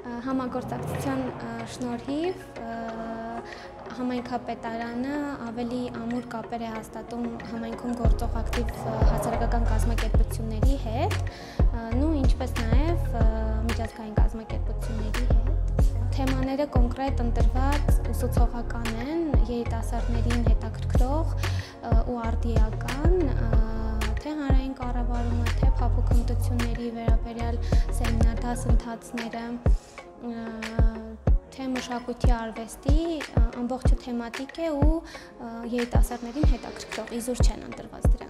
Համագործակցության շնորհիվ համայնքապետարանը ավելի ամուր կապեր է հաստատում համայնքում գործող ակտիվ հասարակական կազմակերպությունների հետ, ինչպես նաև միջազգային կազմակերպությունների հետ։ Թեմաները կոնկրետ ընտրված ուսուցողական են, երիտասարդներին հետաքրքրող ու արդիական, թե հանրային կառավարումը, թե փափուկ հմտությունների վերաբերյալ սեմինար դասընթացները, թե մշակույթի արվեստի ամբողջը թեմատիկ է ու երիտասարդներին հետաքրքրող, իզուր չեն ընտրված դրա